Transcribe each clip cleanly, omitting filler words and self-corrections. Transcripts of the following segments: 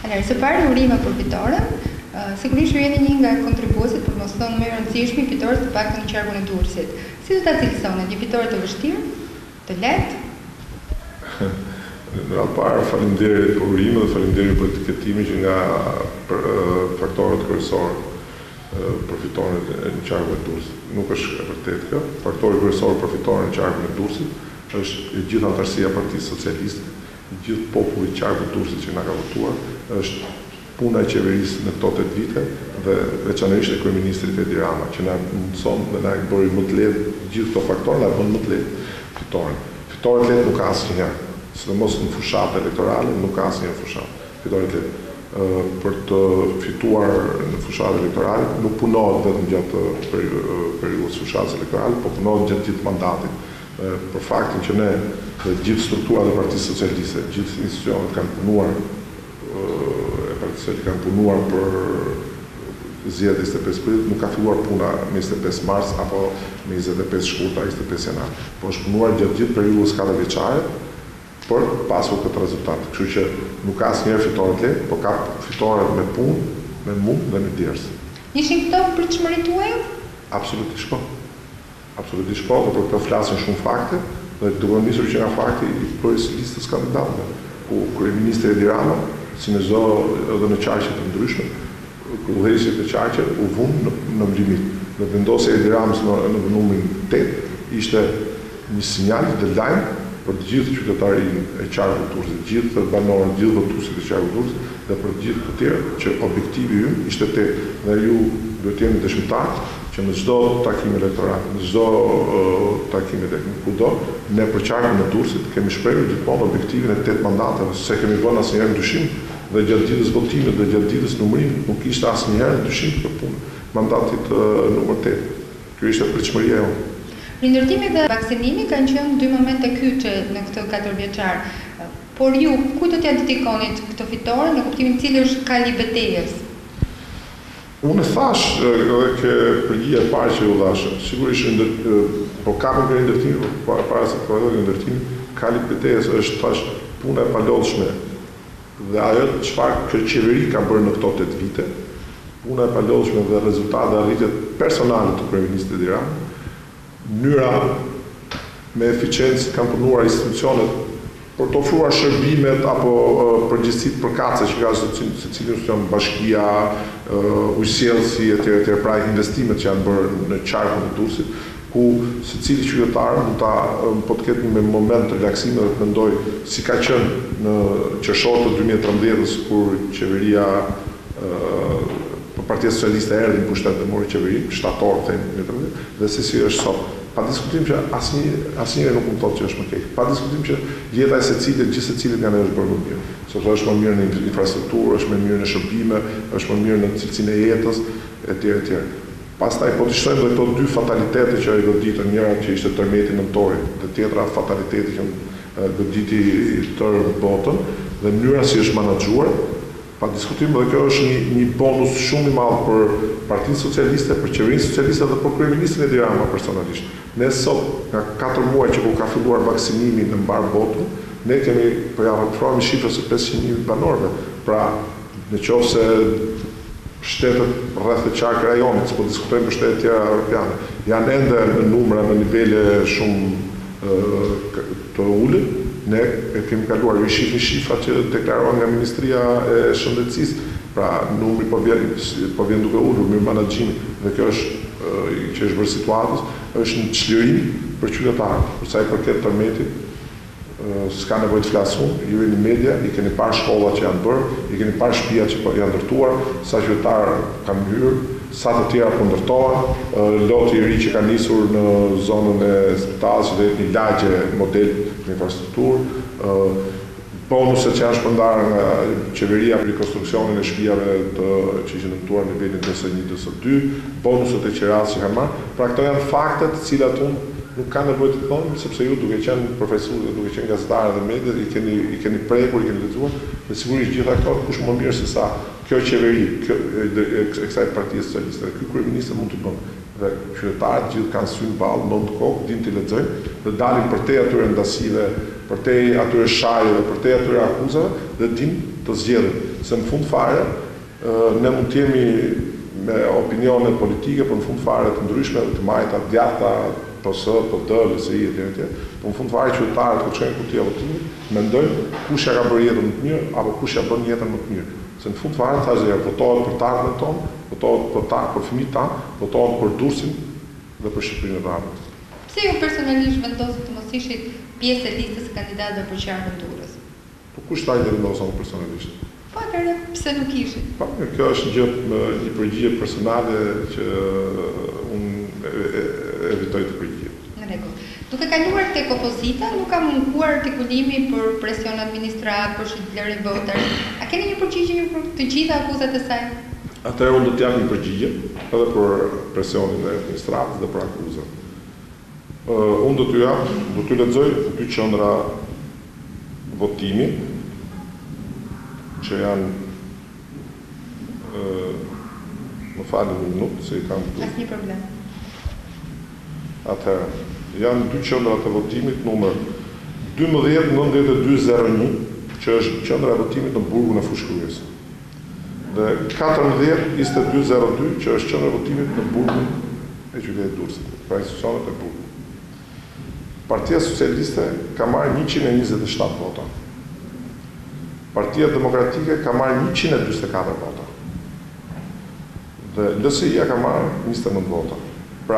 Atëherë, së pari urime për fitoren. Sigurisht ju jeni një nga kontribuesit, për mos thënë më e rëndësishmi, fitores të paktën në qarkun e Durrësit. Si do ta cilësoni? Një fitore të vështirë, të lehtë? Në radhë parë, faleminderit për urimin dhe faleminderit për etiketimin që nga faktorët kryesorë për fitoren në qarkun e Durrësit. Nuk është e vërtetë kjo. Faktori kryesor për fitoren në qarkun e Durrësit është e gjithë anëtarësia e Partisë Socialiste, i gjithë populli i qarkut të Durrësit që na ka votuar, është puna e qeverisë në këto 8 vite dhe veçanërisht e kryeministrit Edi Rama, që na mundson dhe na bëri më të lehtë gjithë këto faktorë, na bën më të lehtë fitoren. Fitore të lehtë nuk ka asnjëherë, sidomos në fushatë elektorale, nuk ka asnjëherë fushatë. Fitore të lehtë. Për të fituar në fushatë elektorale nuk punohet vetëm gjatë periudhës fushatës elektorale, por punohet gjatë gjithë mandatit. Për faktin që ne dhe gjithë strukturat e Partisë Socialiste, gjithë institucionet kanë punuar për zgjedhjet 25 prill, nuk ka filluar puna me 25 mars apo me 25 shkurta 25 janar, por është punuar gjatë gjithë periudhës 4 vjeçare për pasur këtë rezultat. Kështu që nuk ka asnjëherë fitore të lehtë, por ka fitore me punë, me mund dhe me djersë. Ishin këto pritshmëritë tuaja? Absolutisht po. Absolutisht po, dhe për këtë flasin shumë fakte, dhe duke nisur që nga fakti i përës listës kandidatëve, ku kryeministri Edi Rama, si në edhe në qarqe të ndryshme, udhëheqësit e qarqe u vunë në limit. Dhe vendosja e Edi Ramës në numrin 8 ishte një sinjal dhe lajm për të gjithë qytetarin e qarkut të Durrësit, gjithë banorët, gjithë votuesit e qarkut të Durrësit, dhe për gjithë të tjerë që objektivi ynë ishte 8. Dhe ju duhet jeni dëshmitar që në çdo takim elektoral, në çdo takim kudo, ne për qarkun e Durrësit kemi shprehur gjithmonë objektivin e 8 mandateve, se kemi vënë asnjëherë ndryshim dhe gjatë ditës votimit dhe gjatë ditës numërimit nuk ishte asnjëherë ndryshim këtë punë mandatit numër 8. Kjo ishte pritshmëria jonë. Rindërtimi dhe vaksinimi kanë qenë 2 momente kyçe në këtë 4 vjeçar. Por ju, ku do t'ja dedikonit këtë fitore në kuptimin cili është kali betejës? Unë thash edhe ke përgjigje e parë që u dhash, sigurisht po kapën për rindërtimi, para se të rindërtimi, kali betejës është thash puna e palodhshme dhe ajo çfarë kjo qeveri ka bërë në këto 8 vite, puna e palodhshme dhe rezultate dhe arritjet personale të kryeministit Edi Rama, mënyra me eficiencë kanë punuar institucionet për të ofruar shërbimet apo përgjegjësitë përkatëse që ka secili institucion, bashkia, ujësjellësi etj. Pra investimet që janë bërë në qarkun e Durrësit, ku secili qytetar mund ta po të ketë një moment të relaksimit dhe të mendoj si ka qenë në qershor të 2013-s kur qeveria Partia Socialiste erdhi në pushtet dhe mori qeverinë, shtator themi, dhe se si është sot. Pa diskutim që asnjëri nuk mund të thotë që është më keq. Pa diskutim që jeta e secilit, gjithë secilit nga ne është bërë më mirë. Sepse është më mirë në infrastrukturë, është më mirë në shërbime, është më mirë në cilësinë e jetës, etj. Pastaj po të shtojmë dhe këto 2 fatalitete që ai goditën, njëra që ishte tërmeti nëntorit, dhe tjetra fataliteti që goditi tërë botën, dhe mënyra si është menaxhuar. Pa diskutim dhe kjo është një bonus shumë i madh për Partinë Socialiste, për qeverinë socialiste dhe për kryeministrin Edi Rama personalisht. Ne sot, nga 4 muaj që ka filluar vaksinimi në mbar botën, ne kemi përjavëfruar shifrën e 500.000 banorëve. Pra, nëse shtetet rreth të qark rajonit, po diskutojmë për shtetet tjera europiane, janë ende në numra në nivele shumë të ulët. Ne kemi kaluar shifra që deklarohen nga Ministria e Shëndetësisë, pra numri po vjen duke ulur, mirë menaxhimi, dhe kjo është që është bërë situatës, është një çlirim për qytetarët. Për sa i përket tërmetit, s'ka nevojë të flas unë, ju jeni media, i keni parë shkollat që janë bërë, i keni parë shtëpiat që janë ndërtuar, sa qytetarë kanë hyrë, sa të tjera po ndërtohen, loti i ri që ka nisur në zonën e spitalit, që dhe një lagje model në infrastrukturë, bonuset që janë shpërndarë nga qeveria për rekonstruksionin e shtëpiave që ishin ndërtuar në nivelin DS1, DS2, bonuset e qeras që kanë marrë. Pra këto janë faktet të cilat unë nuk ka nevojë të thonë, sepse ju duke qenë profesorë, duke qenë gazetarë dhe media, i keni prekur, i keni lexuar, dhe sigurisht gjitha këto kush më mirë se sa kjo qeveri, e kësaj Partie Socialiste, ky kryeminist mund të bënë. Dhe qytetarët gjithë kanë sy në ballë, mund të kokë, dinë të lexojnë dhe dalin përtej atyre ndasive, përtej atyre shajeve, përtej atyre akuzave dhe dinë të zgjedhin. Se në fund fare, ne mund të jemi me opinione politike, por në fund fare të ndryshme, të majta, djata, PS, PD, LSI, etj. Po në fund fare qytetarët kur shkojnë kutia votimit, mendojnë kush ja ka bërë jetën më të mirë apo kush ja bën jetën më të mirë. Se në fund fare thashë votohet për tartën tonë, votohet për fëmijët tanë, votohet për Durrësin dhe për Shqipërinë e Arabës. Pse ju personalisht vendosët të mos ishit pjesë e listës së kandidatëve për qarkun e Durrës? Po kush ta i vendosa unë personalisht? Po atëherë pse nuk ishit? Po, kjo është një përgjigje personale që unë evitoj të përgjigjem. Në rregull. Duke kaluar tek opozita, nuk ka munguar artikulimi për presion administrat, për shitblerje votash. A keni një përgjigje për të gjitha akuzat e saj? Atëherë unë do të jap një përgjigje edhe për presionin e administratës dhe për akuzat. Unë do t'ju lexoj dy qendra votimi që janë më falë një minutë se i kam këtu. Asnjë problem. Atëherë, janë dy qendra të votimit numër 129201, që është qendra e votimit në burgun e Fushkryes. Dhe 142202, që është qendra e votimit në burgun e qytetit Durrësit, pra institucionet e burgut. Partia Socialiste ka marrë 127 vota. Partia Demokratike ka marrë 144 vota. Dhe LSI-ja ka marrë 29 vota. Pra,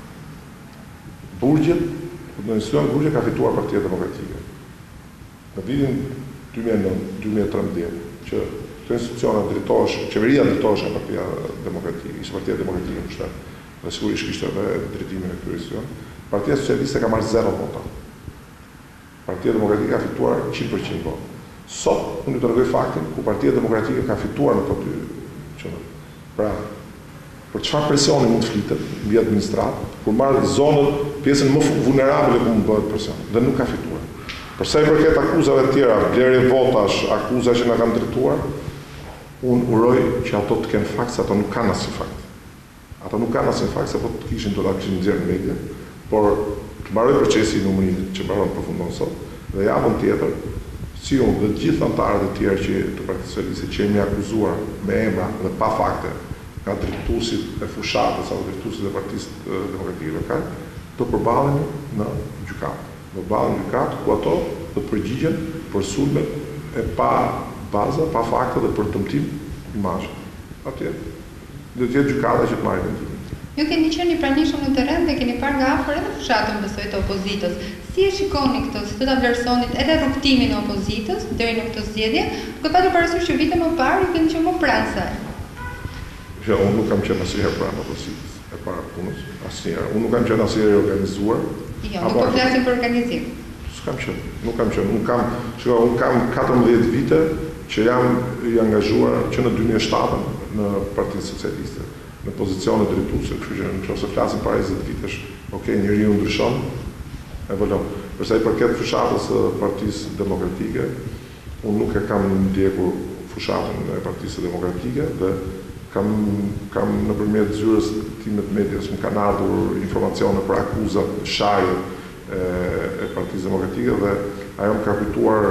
burgjet, në institucion burgjet ka fituar Partia Demokratike. Në vitin 2009-2013, që të institucionet drejtohesh, qeveria drejtohesh e Partia Demokratike, ishte Partia Demokratike në shtet, dhe sigurisht kishte edhe drejtimin e këtyre institucioneve. Partia Socialiste ka marrë 0 vota. Partia Demokratike ka fituar 100% vota. Sot, unë ju të rregoj faktin ku Partia Demokratike ka fituar në këto dy qendra. Pra, për çfarë presioni mund të flitet mbi administratë, kur marrë zonën, pjesën më vulnerabile ku mund bëhet presion, dhe nuk ka fituar. Për sa i përket akuzave të tjera, blerje votash, akuza që na kanë drejtuar, unë uroj që ato të kenë fakt, se ato nuk kanë asnjë fakt. Ato nuk kanë asnjë fakt, se po të kishin do ta kishin nxjerrë në media, por të mbaroj procesi i numërimit që mbaron përfundon sot, dhe javën tjetër, si unë dhe gjithë anëtarët e tjerë që të Partisë Socialiste që jemi akuzuar me emra dhe pa fakte nga drejtuesit e fushatës apo drejtuesit e Partisë Demokratike Lokale, do përballemi në gjykatë. Do përballemi në gjykatë ku ato do përgjigjen për sulmet e pa baza, pa fakte dhe për dëmtim imazhi. Atje do të jetë gjykata që të marrë vendimin. Ju keni qenë i pranishëm në terren dhe keni parë nga afër edhe fushatën besoj të opozitës. Si e shikoni këtë, si do ta vlerësonit edhe rrugtimin e opozitës deri në këtë zgjedhje, duke patur parasysh që vite më parë ju keni qenë më pranë saj? Ja, unë nuk kam qenë asnjëherë pranë opozitës e para punës, asnjëherë. Unë nuk kam qenë asnjëherë i organizuar. Jo, nuk po flasim për organizim. S'kam qenë, nuk kam qenë. Unë kam 14 vite që jam i angazhuar që në 2007 në Partinë Socialiste, në pozicione drejtuese, kështu që nëse flasim para 20 vitesh, okay, njeriu ndryshon, evolon. Për sa i përket fushatës së Partisë Demokratike, unë nuk e kam ndjekur fushatën e Partisë Demokratike dhe kam nëpërmjet zyrës time të medias më kanë ardhur informacione për akuzat shaje e Partisë Demokratike dhe ajo më ka kujtuar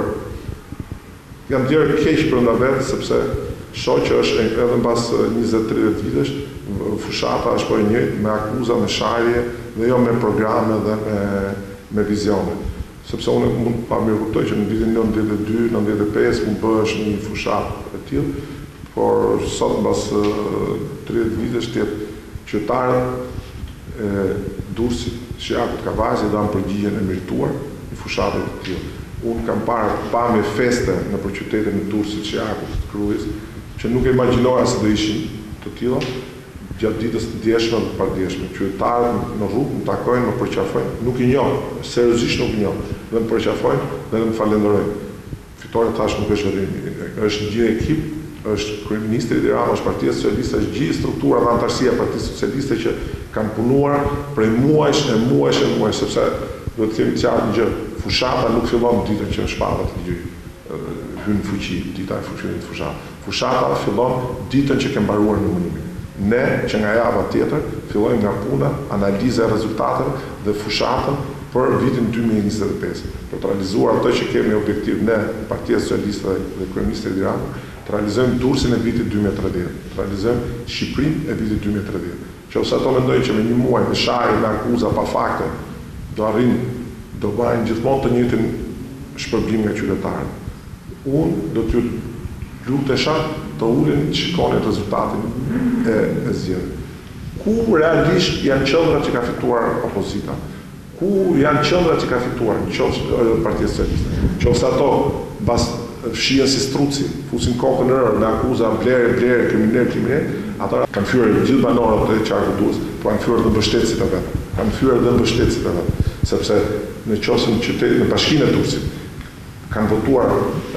jam djerë keq brenda vetë sepse shoh që është edhe mbas 20-30 vitesh fushata është po e njëjtë me akuza, me sharje dhe jo me programe dhe me vizione. Sepse unë mund pa mirë kuptoj që në vitin 92-95 mund bëhesh një fushat e tillë, por sot mbas 30 vitesh tjetë qytetarët e Durrësit, Shjakut, Kavajës dhanë përgjigjen e merituar në fushatët e tillë. Unë kam parë pamje feste në për qytetin e Durrësit, Shjakut, Krujës, që nuk e imagjinoja se do ishin të tilla gjatë ditës të djeshme dhe pardjeshme. Qytetarët në rrugë më takojnë, më përqafojnë, nuk i njoh, seriozisht nuk i njoh, dhe më përqafojnë dhe më falenderojnë. Fitore thash nuk është vetëm, është gjithë ekip, është kryeministri i Tiranës, është Partia Socialiste, është gjithë struktura dhe antarësia e Partisë Socialiste që kanë punuar prej muajsh, sepse duhet të kemi qartë një gjë, fushata nuk fillon ditën që shpahet ligjëri. Hyn fuqi, dita e funksionimit të fushatës. Fushata fillon ditën që ke mbaruar numërimin. Ne, që nga java tjetër, fillojmë nga puna, analiza e rezultateve dhe fushatën për vitin 2025. Për të realizuar ato që kemi objektiv ne, Partia Socialiste dhe Kryeministri i Tiranës, të realizojmë Durrësin e vitit 2030, të realizojmë Shqipërinë e vitit 2030. Që ose ato mendojnë që me një muaj me shajë, me akuza pa fakte, do bëjnë gjithmonë të njëjtin shpërblim nga qytetarët. Unë do t'ju lutesha të ulin të shikoni rezultatin e zgjedhjeve. Ku realisht janë qendrat që ka fituar opozita? Ku janë qendrat që ka fituar në Partia Socialiste? Qofse ato bas fshihen si struci, fusin kokën në rër me akuza blerje, kriminal, ata kanë fyer gjithë banorët e qarku Durrës, po kanë fyer edhe mbështetësit e vet. Kanë fyer edhe mbështetësit e vet, sepse në qoftë në qytetin në bashkinë e Durrësit kanë votuar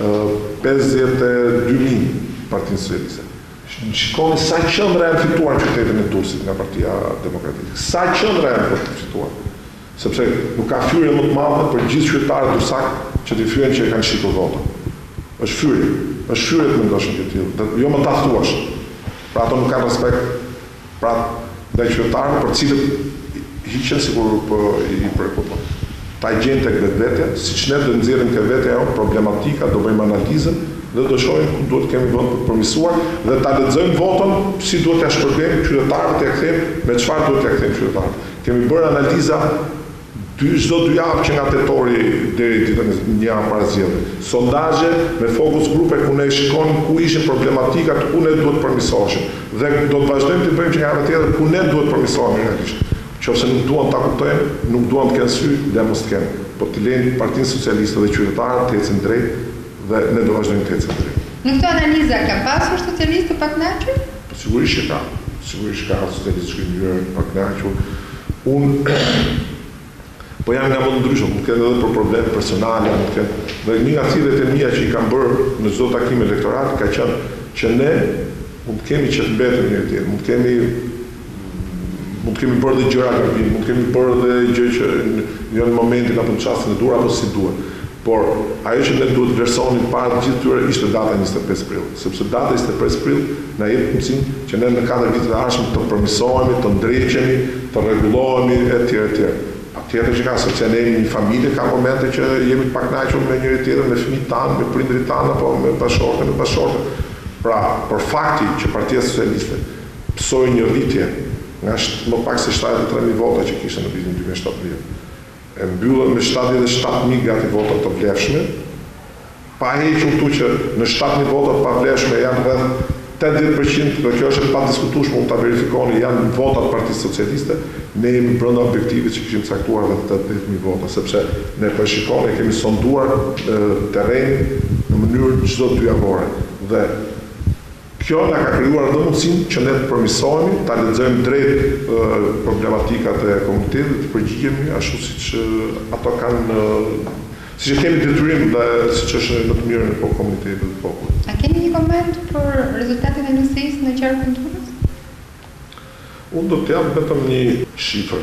52.000 Partinë Socialiste. Shikoni sa qendra janë fituar në qytetin e Durrësit nga Partia Demokratike. Sa qendra janë fituar. Sepse nuk ka fyrje më të madhe për gjithë qytetarët dursak që të fyen që e kanë shitur votën. Është fyrje të mendoshin që tillë, jo më ta thuash. Pra ato nuk kanë respekt pra ndaj qytetarëve për cilët hiqen sikur i prekupon. Ta i gjenë tek vetvetja, siç ne do nxjerrim ke vetja jonë problematika, do bëjmë analizën dhe do shohim ku duhet kemi vend të përmirësuar dhe ta lexojmë votën si duhet ta shpërblejmë qytetarët e kthejmë me çfarë duhet t'ia kthejmë qytetarët. Kemi bërë analiza çdo 2 javë që nga tetori deri ditën e 1 javë para zgjedhjeve. Sondazhe me fokus grupe ku ne shikonim ku ishin problematikat, ku ne duhet përmirësoheshim. Dhe do të vazhdojmë të bëjmë që nga ana tjetër ku ne duhet përmirësohemi realisht. Qofse nuk duan ta kuptojnë, nuk duan të kenë sy, dhe mos të kenë. Po të lejnë Partinë Socialiste dhe qytetarët të ecën drejt dhe ne do vazhdojmë të ecëm drejt. Në këtë analiza ka pasur socialistë pa kënaqur? Po sigurisht që ka. Sigurisht ka socialistë që kanë pa kënaqur. Unë po jam nga më të ndryshëm, mund të kenë edhe për probleme personale, mund të kenë. Dhe një nga cilët e mia që i kam bërë në çdo takim elektoral ka qenë që ne mund të kemi që të mbetemi njëri tjetrin, mund të kemi bërë dhe gjëra gabim, mund të kemi bërë dhe gjë që në një momentin apo në çastin e dur apo si duhet. Por ajo që ne duhet vlerësonin para të gjithë tyre ishte data 25 prill, sepse data 25 prill na jep mundësinë që ne në 4 vitet e ardhshëm të përmirësohemi, të ndriçemi, të rregullohemi etj. Tjetër që ka, sepse ne jemi një familje, ka momente që jemi të pakënaqur me njëri tjetrin, me fëmijët tanë, me prindërit tanë, apo me bashkëshortën. Pra, për fakti që Partia Socialiste psoi një rritje nga më pak se 73.000 vota që kishte në vitin 2017, e mbyllën me 77.000 gati vota të vlefshme, pa hequr këtu që në 7.000 vota të pavlefshme janë rreth 80%, dhe kjo është pa diskutueshme, mund ta verifikoni, janë votat Partisë Socialiste, ne jemi brenda objektivit që kishim caktuar vetë 80.000 vota, sepse ne po shikoni, kemi sonduar terrenin në mënyrë çdo 2 javore. Dhe kjo na ka krijuar edhe mundësinë që ne të përmirësohemi, ta lexojmë drejt problematikat e komunitetit, të përgjigjemi ashtu siç ato kanë siç e kemi detyrim dhe siç është në të mirën e komunitetit dhe popullit. A keni një koment për rezultatin e NSI-s në qarkun Durrës? Unë do të jap vetëm një shifër.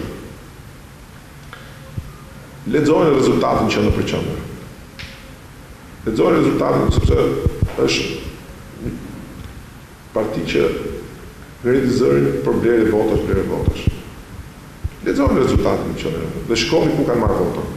Lexojeni rezultatin që në përqendër. Lexojeni rezultatin sepse është parti që realizojnë për blerje votash. Lexojeni rezultatin që në dhe shikoni ku kanë marrë vota.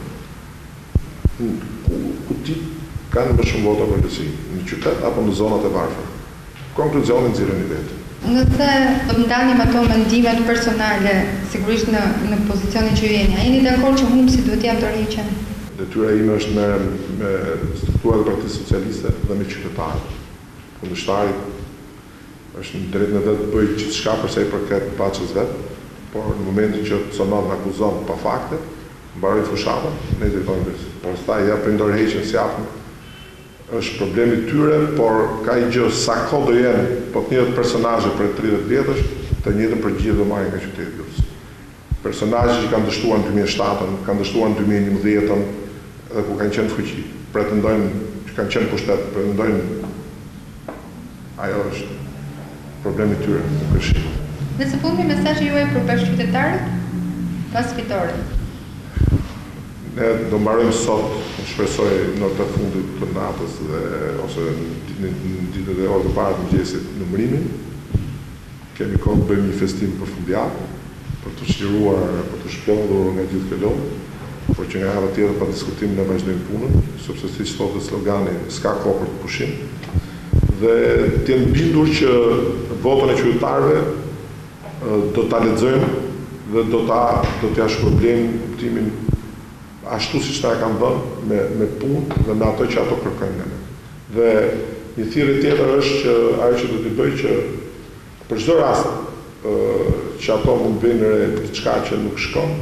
Ku ti kanë më shumë vota për lësi, në qytet apo në zonat e varfër. Konkluzionin nxjerrni vetë. Nëse do të ndanim ato mendimet personale, sigurisht në pozicionin që jeni, a jeni dakord që humbësi duhet jam të rriqen? Detyra ime është me strukturën e Partisë Socialiste dhe me qytetarët. Kundërshtari është në drejtën e vet të bëjë gjithçka për sa i përket paçës vet, por në momentin që sonon dhe akuzon pa fakte, mbaroi fushatën, ne drejtojmë vetë. Pastaj ja për ndërheqjen si japën është problemi tyre, por ka i gjë sa kohë do jenë, po të njëjtë personazhe për 30 vjetësh, të njëjtën përgjigje do marrin nga qyteti i Durrës. Personazhe që kanë dështuar në 2007-ën, kanë dështuar në 2011-ën, dhe ku kanë qenë fuqi, pretendojnë që kanë qenë pushtet, pretendojnë ajo është problemi tyre, nuk është shit. Dhe së fundmi mesazhi juaj për bashkëqytetarët pas fitoret. Ne do mbarojmë sot, shpresoj në të fundit të natës ose në ditët e orë të parë të mëngjesit numërimin. Kemi kohë të bëjmë një festim për fundjavë, për të çliruar, për të shplodhur nga gjithë këto, por që nga java tjetër pa diskutim ne vazhdojmë punën, sepse siç thotë slogani, s'ka kohë për të pushim. dhe t'jenë bindur që votën e qytetarëve do ta lexojmë dhe do t'ja shpërblejmë kuptimin ashtu siç ta kanë dhënë me punë dhe me ato që ato kërkojnë nga ne. Dhe një thirrje tjetër është që ajo që do t'i bëj që për çdo rast që ato mund bëjnë diçka që nuk shkon,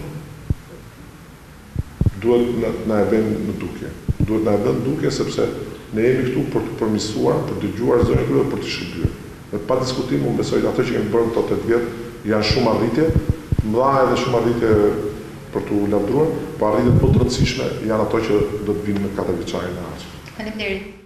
duhet na e bëjnë në dukje. Duhet na e bëjnë në dukje sepse ne jemi këtu për të përmirësuar, për të dëgjuar zonën kryet, për të shkëmbyer. Dhe pa diskutim unë besoj ato që kemi bërë këto 8 vjet janë shumë arritje, mëdha edhe shumë arritje për të lavdruar, po arritjet më të rëndësishme janë ato që do të vinë në 4 vjeçarin e ardhshëm. Faleminderit.